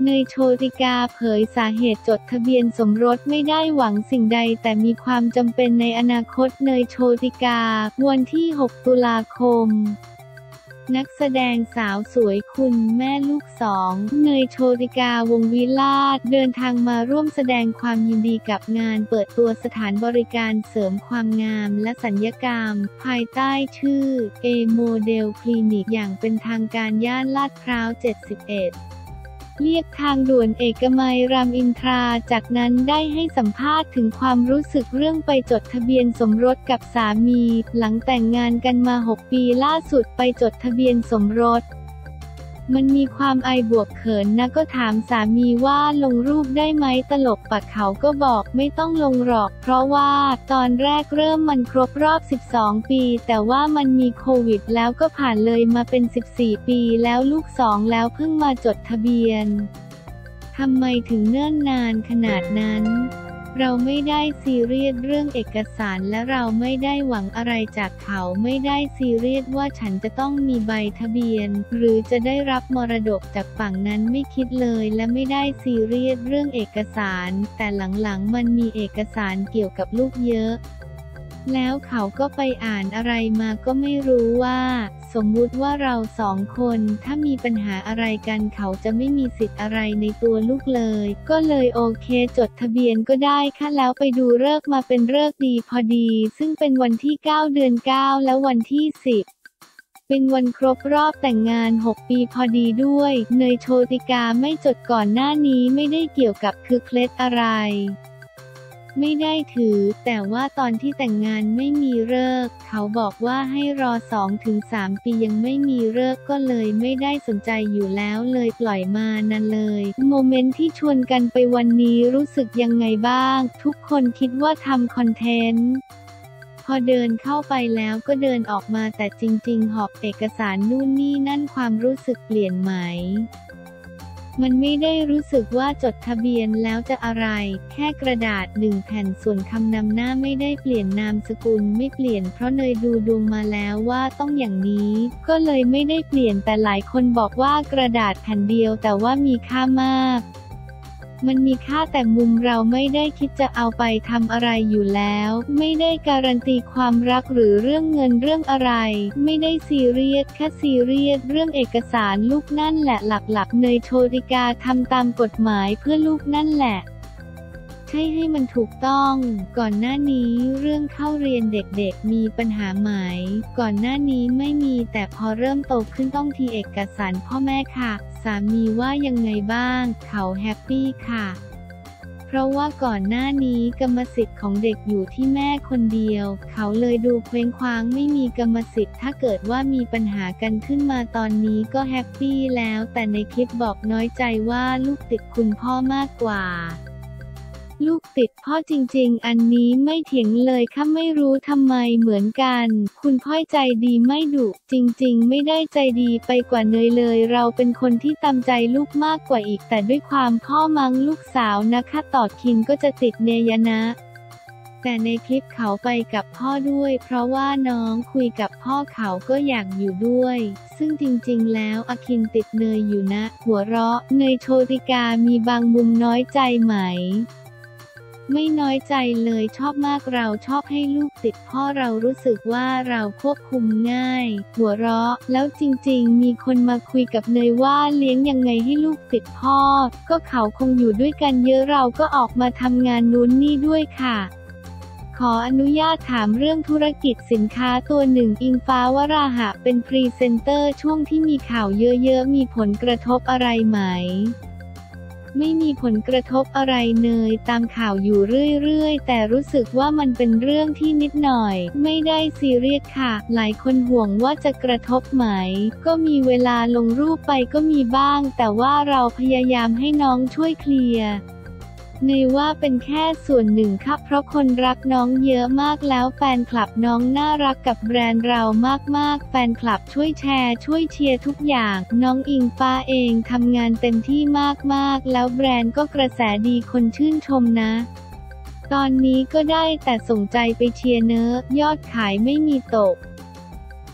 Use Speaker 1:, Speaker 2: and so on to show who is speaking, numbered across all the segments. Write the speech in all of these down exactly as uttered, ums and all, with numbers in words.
Speaker 1: เนย โชติกาเผยสาเหตุจดทะเบียนสมรสไม่ได้หวังสิ่งใดแต่มีความจำเป็นในอนาคตเนย โชติกา วันที่ หก ตุลาคม นักแสดงสาวสวยคุณแม่ลูกสองเนย โชติกาวงศ์วิลาศเดินทางมาร่วมแสดงความยินดีกับงานเปิดตัวสถานบริการเสริมความงามและศัลยกรรมภายใต้ชื่อ A Model Clinic อย่างเป็นทางการย่านลาดพร้าว เจ็ดสิบเอ็ดเรียบทางด่วนเอกมัยรามอินทราจากนั้นได้ให้สัมภาษณ์ถึงความรู้สึกเรื่องไปจดทะเบียนสมรสกับสามีหลังแต่งงานกันมาหกปีล่าสุดไปจดทะเบียนสมรสมันมีความอายบวกเขินนะก็ถามสามีว่าลงรูปได้ไหมตลกปากเขาก็บอกไม่ต้องลงหรอกเพราะว่าตอนแรกเริ่มมันครบรอบสิบสองปีแต่ว่ามันมีโควิดแล้วก็ผ่านเลยมาเป็นสิบสี่ปีแล้วลูกสองแล้วเพิ่งมาจดทะเบียนทำไมถึงเนิ่นนานขนาดนั้นเราไม่ได้ซีเรียสเรื่องเอกสารและเราไม่ได้หวังอะไรจากเขาไม่ได้ซีเรียสว่าฉันจะต้องมีใบทะเบียนหรือจะได้รับมรดกจากฝั่งนั้นไม่คิดเลยและไม่ได้ซีเรียสเรื่องเอกสารแต่หลังๆมันมีเอกสารเกี่ยวกับลูกเยอะแล้วเขาก็ไปอ่านอะไรมาก็ไม่รู้ว่าสมมุติว่าเราสองคนถ้ามีปัญหาอะไรกันเขาจะไม่มีสิทธิ์อะไรในตัวลูกเลยก็เลยโอเคจดทะเบียนก็ได้ค่ะแล้วไปดูฤกษ์มาเป็นฤกษ์ดีพอดีซึ่งเป็นวันที่เก้าเดือนเก้าและวันที่สิบเป็นวันครบรอบแต่งงานหกปีพอดีด้วยเนย โชติกาไม่จดก่อนหน้านี้ไม่ได้เกี่ยวกับคือเคล็ดอะไรไม่ได้ถือแต่ว่าตอนที่แต่งงานไม่มีฤกษ์เขาบอกว่าให้รอ สองถึงสาม ปียังไม่มีฤกษ์ก็เลยไม่ได้สนใจอยู่แล้วเลยปล่อยมานั่นเลยโมเมนต์ที่ชวนกันไปวันนี้รู้สึกยังไงบ้างทุกคนคิดว่าทำคอนเทนต์พอเดินเข้าไปแล้วก็เดินออกมาแต่จริงๆหอบเอกสารนู่นนี่นั่นความรู้สึกเปลี่ยนไหมมันไม่ได้รู้สึกว่าจดทะเบียนแล้วจะอะไรแค่กระดาษหนึ่งแผ่นส่วนคำนำหน้าไม่ได้เปลี่ยนนามสกุลไม่เปลี่ยนเพราะเนยดูดวงมาแล้วว่าต้องอย่างนี้ก็เลยไม่ได้เปลี่ยนแต่หลายคนบอกว่ากระดาษแผ่นเดียวแต่ว่ามีค่ามากมันมีค่าแต่มุมเราไม่ได้คิดจะเอาไปทำอะไรอยู่แล้วไม่ได้การันตีความรักหรือเรื่องเงินเรื่องอะไรไม่ได้ซีเรียสแค่ซีเรียสเรื่องเอกสารลูกนั่นแหละหลักๆเนย โชติกาทำตามกฎหมายเพื่อลูกนั่นแหละใช่ให้มันถูกต้องก่อนหน้านี้เรื่องเข้าเรียนเด็กๆมีปัญหาไหมก่อนหน้านี้ไม่มีแต่พอเริ่มโตขึ้นต้องทีเอกสารพ่อแม่ค่ะสามีว่ายังไงบ้างเขาแฮปปี้ค่ะเพราะว่าก่อนหน้านี้กรรมสิทธิ์ของเด็กอยู่ที่แม่คนเดียวเขาเลยดูเคว้งคว้างไม่มีกรรมสิทธิ์ถ้าเกิดว่ามีปัญหากันขึ้นมาตอนนี้ก็แฮปปี้แล้วแต่ในคลิปบอกน้อยใจว่าลูกติดคุณพ่อมากกว่าลูกติดพ่อจริงๆอันนี้ไม่เถียงเลยค่ะไม่รู้ทำไมเหมือนกันคุณพ่อใจดีไม่ดุจริงๆไม่ได้ใจดีไปกว่าเนยเลยเราเป็นคนที่ตามใจลูกมากกว่าอีกแต่ด้วยความพ่อมั้งลูกสาวนะคะต่อคินก็จะติดเนยนะแต่ในคลิปเขาไปกับพ่อด้วยเพราะว่าน้องคุยกับพ่อเขาก็อยากอยู่ด้วยซึ่งจริงๆแล้วอคินติดเนยอยู่นะหัวเราะเนย โชติกามีบางมุมน้อยใจไหมไม่น้อยใจเลยชอบมากเราชอบให้ลูกติดพ่อเรารู้สึกว่าเราควบคุมง่ายหัวเราะแล้วจริงๆมีคนมาคุยกับเนยว่าเลี้ยงยังไงให้ลูกติดพ่อก็เขาคงอยู่ด้วยกันเยอะเราก็ออกมาทำงานนู้นนี่ด้วยค่ะขออนุญาตถามเรื่องธุรกิจสินค้าตัวหนึ่งอิงฟ้าวราหะเป็นพรีเซนเตอร์ช่วงที่มีข่าวเยอะๆมีผลกระทบอะไรไหมไม่มีผลกระทบอะไรเนยตามข่าวอยู่เรื่อยๆแต่รู้สึกว่ามันเป็นเรื่องที่นิดหน่อยไม่ได้ซีเรียสค่ะหลายคนห่วงว่าจะกระทบไหมก็มีเวลาลงรูปไปก็มีบ้างแต่ว่าเราพยายามให้น้องช่วยเคลียร์เนยว่าเป็นแค่ส่วนหนึ่งค่ะเพราะคนรักน้องเยอะมากแล้วแฟนคลับน้องน่ารักกับแบรนด์เรามากๆแฟนคลับช่วยแชร์ช่วยเชียร์ทุกอย่างน้องอิงฟ้าเองทำงานเต็มที่มากๆแล้วแบรนด์ก็กระแสดีคนชื่นชมนะตอนนี้ก็ได้แต่ส่งใจไปเชียร์เนอะยอดขายไม่มีตก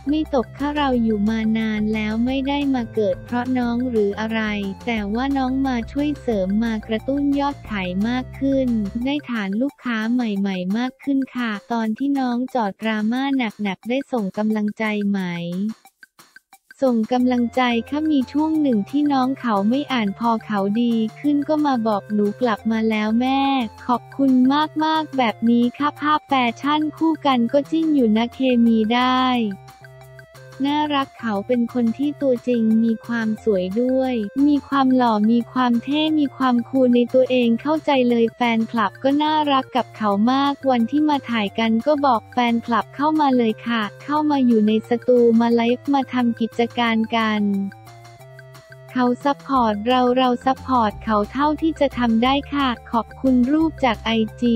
Speaker 1: ไม่ตกถ้าเราอยู่มานานแล้วไม่ได้มาเกิดเพราะน้องหรืออะไร แต่ว่าน้องมาช่วยเสริมมากระตุ้นยอดขายมากขึ้นได้ฐานลูกค้าใหม่ๆมากขึ้นค่ะตอนที่น้องจอดดราม่าหนักๆได้ส่งกำลังใจไหมส่งกำลังใจค่ะมีช่วงหนึ่งที่น้องเขาไม่อ่านพอเขาดีขึ้นก็มาบอกหนูกลับมาแล้วแม่ขอบคุณมากๆแบบนี้ค่ะภาพแฟชั่นคู่กันก็จิ้นอยู่นะเคมีได้น่ารักเขาเป็นคนที่ตัวจริงมีความสวยด้วยมีความหล่อมีความเท่มีความคูลในตัวเองเข้าใจเลยแฟนคลับก็น่ารักกับเขามากวันที่มาถ่ายกันก็บอกแฟนคลับเข้ามาเลยค่ะเข้ามาอยู่ในสตูมาไลฟ์มาทำกิจการกันเขาซัพพอร์ตเราเราซัพพอร์ตเขาเท่าที่จะทำได้ค่ะขอบคุณรูปจากไอจี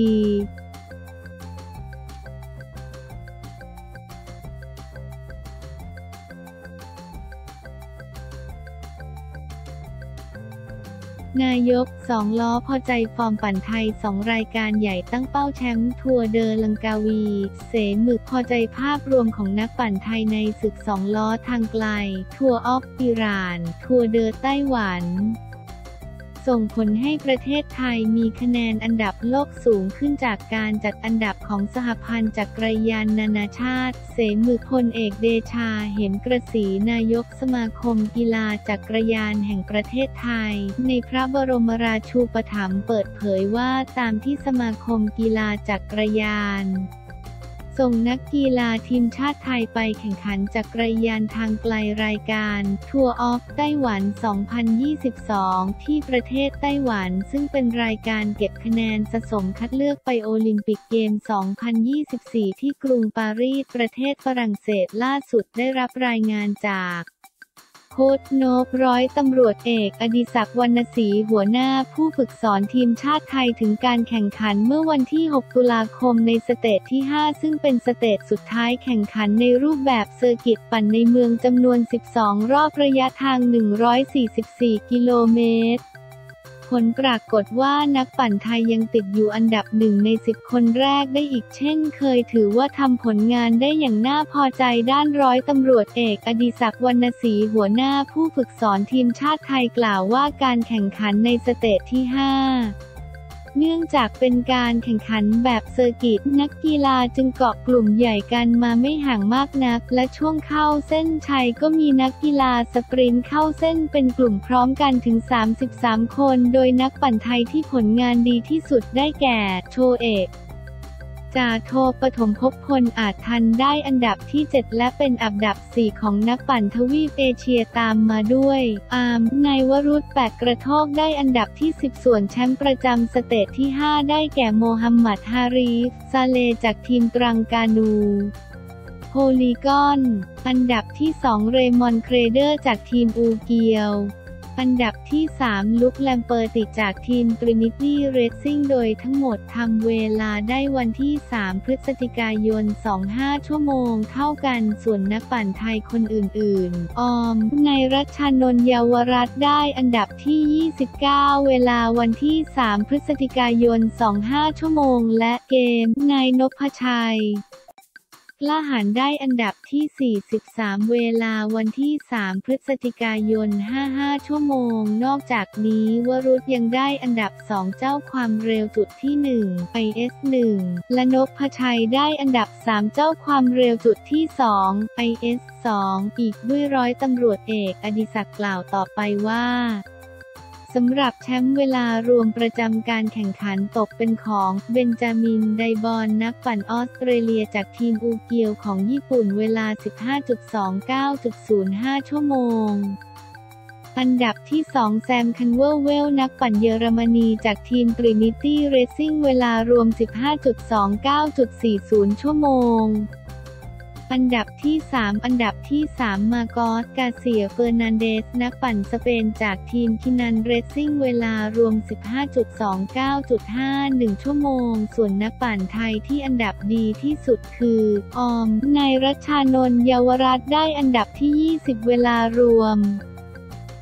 Speaker 1: นายกสองล้อพอใจฟอร์มปั่นไทยสองรายการใหญ่ตั้งเป้าแชมป์ทัวร์เดอลังกาวีเสมึกพอใจภาพรวมของนักปั่นไทยในศึกสองล้อทางไกลทัวร์ออฟอิหร่านทัวร์เดอไต้หวันส่งผลให้ประเทศไทยมีคะแนนอันดับโลกสูงขึ้นจากการจัดอันดับของสหพันธ์จักรยานนานาชาติเสมึกพลเอกเดชาเหมกระสีนายกสมาคมกีฬาจักรยานแห่งประเทศไทยในพระบรมราชูปถัมภ์เปิดเผยว่าตามที่สมาคมกีฬาจักรยานส่งนักกีฬาทีมชาติไทยไปแข่งขันจักรยานทางไกลรายการทัวร์ออฟไต้หวัน สองพันยี่สิบสอง ที่ประเทศไต้หวันซึ่งเป็นรายการเก็บคะแนนสะสมคัดเลือกไปโอลิมปิกเกม สองพันยี่สิบสี่ ที่กรุงปารีสประเทศฝรั่งเศสล่าสุดได้รับรายงานจากโค้ชโนบร้อยตำรวจเอกอดิศักดิ์วรรณศรีหัวหน้าผู้ฝึกสอนทีมชาติไทยถึงการแข่งขันเมื่อวันที่หกตุลาคมในสเตจที่ห้าซึ่งเป็นสเตจสุดท้ายแข่งขันในรูปแบบเซอร์กิตปั่นในเมืองจำนวนสิบสองรอบระยะทางหนึ่งร้อยสี่สิบสี่กิโลเมตรผลปรากฏว่านักปั่นไทยยังติดอยู่อันดับหนึ่งในสิบคนแรกได้อีกเช่นเคยถือว่าทำผลงานได้อย่างน่าพอใจด้านร้อยตำรวจเอกอดิศักดิ์วรรณศรีหัวหน้าผู้ฝึกสอนทีมชาติไทยกล่าวว่าการแข่งขันในสเตจที่ห้าเนื่องจากเป็นการแข่งขันแบบเซอร์กิตนักกีฬาจึงเกาะกลุ่มใหญ่กันมาไม่ห่างมากนักและช่วงเข้าเส้นชัยก็มีนักกีฬาสปรินต์เข้าเส้นเป็นกลุ่มพร้อมกันถึงสามสิบสามคนโดยนักปั่นไทยที่ผลงานดีที่สุดได้แก่โชเอกจ่าโทปฐมภพพลอาจทันได้อันดับที่เจ็ดและเป็นอันดับสี่ของนักปั่นทวีปเอเชียตามมาด้วยอาร์มนายวรุษแปดกระโทกได้อันดับที่สิบส่วนแชมป์ประจำสเตจที่ห้าได้แก่โมฮัมหมัดฮารีฟซาเลจากทีมตรังกานูโพลีกอนอันดับที่สองเรมอนเครเดอร์จากทีมอูเกียวอันดับที่สามลุคแลมเปอร์ติจากทีม Trinity Racing โดยทั้งหมดทำเวลาได้วันที่สามพฤศจิกายนสองพันห้าร้อยชั่วโมงเท่ากันส่วนนักปั่นไทยคนอื่นๆออมในรัชชานนท์เยาวรัตน์ได้อันดับที่ยี่สิบเก้าเวลาวันที่สามพฤศจิกายนสองพันห้าร้อยชั่วโมงและเกมนายนพชัยกล้าหาญได้อันดับที่สี่สิบสามเวลาวันที่สามพฤศจิกายนห้าสิบห้าชั่วโมงนอกจากนี้วรุษยังได้อันดับสองเจ้าความเร็วจุดที่หนึ่ง ไอ เอส หนึ่ง และนพชัยได้อันดับสามเจ้าความเร็วจุดที่สอง ไอ เอส สอง อีกด้วยร้อยตำรวจเอกอดิศักดิ์กล่าวต่อไปว่าสำหรับแชมป์เวลารวมประจำการแข่งขันตกเป็นของเบนจามินไดบอนนักปั่นออสเตรเลียจากทีมอูเกียวของญี่ปุ่นเวลา สิบห้าจุดสองเก้าศูนย์ห้า ชั่วโมงอันดับที่สองแซมคันเวอร์เวลนักปั่นเยอรมนีจากทีม Trinity Racing เวลารวม สิบห้าจุดสองเก้าสี่ศูนย์ ชั่วโมงอันดับที่สามอันดับที่สามมาโกสกาเซียเฟอร์นันเดสนักปั่นสเปนจากทีมคินันเรซซิ่งเวลารวม สิบห้าจุดสองเก้าห้าหนึ่ง ชั่วโมงส่วนนักปั่นไทยที่อันดับดีที่สุดคือออมนายรัชชานนท์เยาวรัตน์ได้อันดับที่ยี่สิบเวลารวม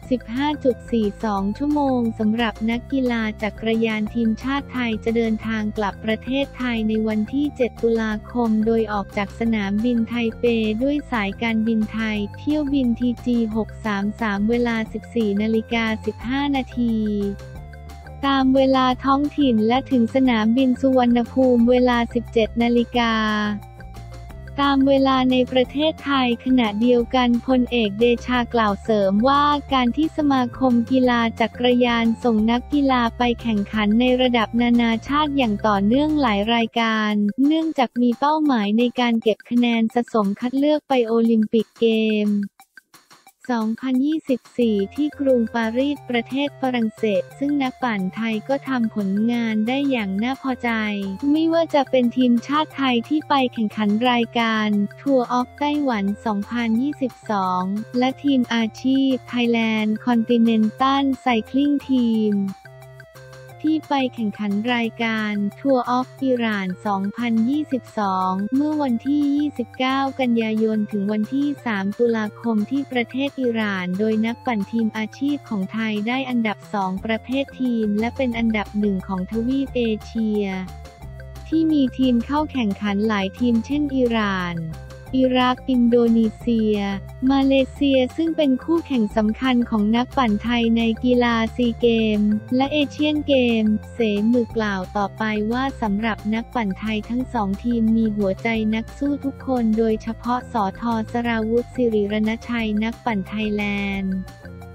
Speaker 1: สิบห้าจุดสี่สอง ชั่วโมงสำหรับนักกีฬาจักรยานทีมชาติไทยจะเดินทางกลับประเทศไทยในวันที่ เจ็ด ตุลาคมโดยออกจากสนามบินไทเปด้วยสายการบินไทยเที่ยวบิน ที จี หกสามสาม เวลา สิบสี่นาฬิกาสิบห้า นาทีตามเวลาท้องถิ่นและถึงสนามบินสุวรรณภูมิเวลา สิบเจ็ดนาฬิกาตามเวลาในประเทศไทยขณะเดียวกันพลเอกเดชากล่าวเสริมว่าการที่สมาคมกีฬาจักรยานส่งนักกีฬาไปแข่งขันในระดับนานาชาติอย่างต่อเนื่องหลายรายการเนื่องจากมีเป้าหมายในการเก็บคะแนนสะสมคัดเลือกไปโอลิมปิกเกมสองพันยี่สิบสี่ ที่กรุงปารีสประเทศฝรั่งเศสซึ่งนักปั่นไทยก็ทำผลงานได้อย่างน่าพอใจไม่ว่าจะเป็นทีมชาติไทยที่ไปแข่งขันรายการ Tour of ไต้หวัน สองพันยี่สิบสอง และทีมอาชีพ Thailand Continental Cycling Team ที่ไปแข่งขันรายการ Tour of Iran สองพันยี่สิบสอง เมื่อวันที่ ยี่สิบเก้า กันยายนถึงวันที่ สาม ตุลาคมที่ประเทศอิหร่านโดยนักปั่นทีมอาชีพของไทยได้อันดับ สอง ประเภททีมและเป็นอันดับ หนึ่ง ของทวีปเอเชียที่มีทีมเข้าแข่งขันหลายทีมเช่นอิหร่านอิรักอินโดนีเซียมาเลเซียซึ่งเป็นคู่แข่งสำคัญของนักปั่นไทยในกีฬาซีเกมและเอเชียนเกมเสมือกล่าวต่อไปว่าสำหรับนักปั่นไทยทั้งสองทีมมีหัวใจนักสู้ทุกคนโดยเฉพาะสท.สราวุธ สิริรณชัยนักปั่นไทยแลนด์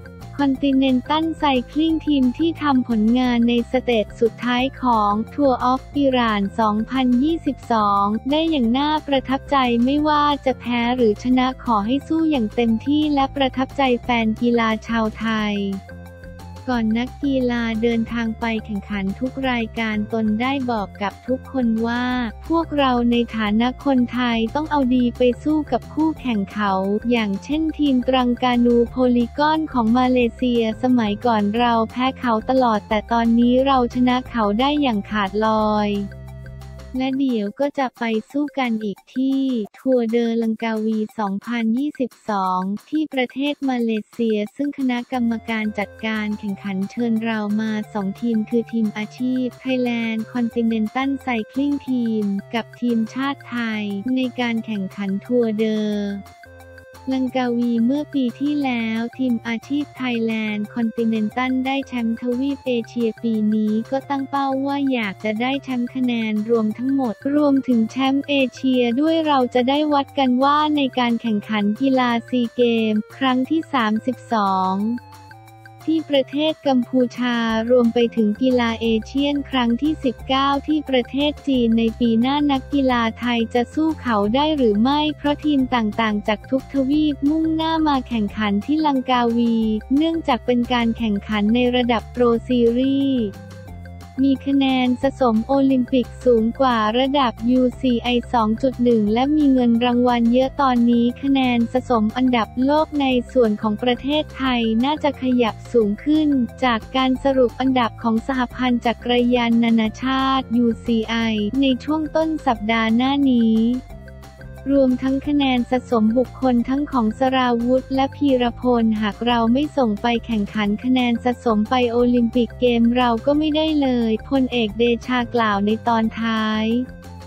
Speaker 1: Continental Cycling Team ที่ทำผลงานในสเตจสุดท้ายของ Tour of Iran สองพันยี่สิบสอง ได้อย่างน่าประทับใจไม่ว่าจะแพ้หรือชนะขอให้สู้อย่างเต็มที่และประทับใจแฟนกีฬาชาวไทยก่อนนักกีฬาเดินทางไปแข่งขันทุกรายการตนได้บอกกับทุกคนว่าพวกเราในฐานะคนไทยต้องเอาดีไปสู้กับคู่แข่งเขาอย่างเช่นทีมตรังกานูโพลีกอนของมาเลเซียสมัยก่อนเราแพ้เขาตลอดแต่ตอนนี้เราชนะเขาได้อย่างขาดลอยและเดี๋ยวก็จะไปสู้กันอีกที่ทัวร์เดอลังกาวี สองพันยี่สิบสอง ที่ประเทศมาเลเซียซึ่งคณะกรรมการจัดการแข่งขันเชิญเรามาสองทีมคือทีมอาชีพ Thailand Continental Cycling Team กับทีมชาติไทยในการแข่งขันทัวร์เดอลังกาวีเมื่อปีที่แล้วทีมอาชีพ Thailand Continental ได้แชมป์ทวีปเอเชียปีนี้ก็ตั้งเป้าว่าอยากจะได้แชมป์คะแนนรวมทั้งหมดรวมถึงแชมป์เอเชียด้วยเราจะได้วัดกันว่าในการแข่งขันกีฬาซีเกมครั้งที่ สามสิบสองที่ประเทศกัมพูชารวมไปถึงกีฬาเอเชียนครั้งที่ สิบเก้า ที่ประเทศจีนในปีหน้านักกีฬาไทยจะสู้เขาได้หรือไม่เพราะทีมต่างๆจากทุกทวีปมุ่งหน้ามาแข่งขันที่ลังกาวีเนื่องจากเป็นการแข่งขันในระดับโปรซีรีส์มีคะแนนสะสมโอลิมปิกสูงกว่าระดับ ยู ซี ไอ สองจุดหนึ่ง และมีเงินรางวัลเยอะตอนนี้คะแนนสะสมอันดับโลกในส่วนของประเทศไทยน่าจะขยับสูงขึ้นจากการสรุปอันดับของสหพันธ์จักรยานนานาชาติ ยู ซี ไอ ในช่วงต้นสัปดาห์หน้านี้รวมทั้งคะแนนสะสมบุคคลทั้งของสราวุธและพีรพลหากเราไม่ส่งไปแข่งขันคะแนนสะสมไปโอลิมปิกเกมเราก็ไม่ได้เลยพลเอกเดชากล่าวในตอนท้าย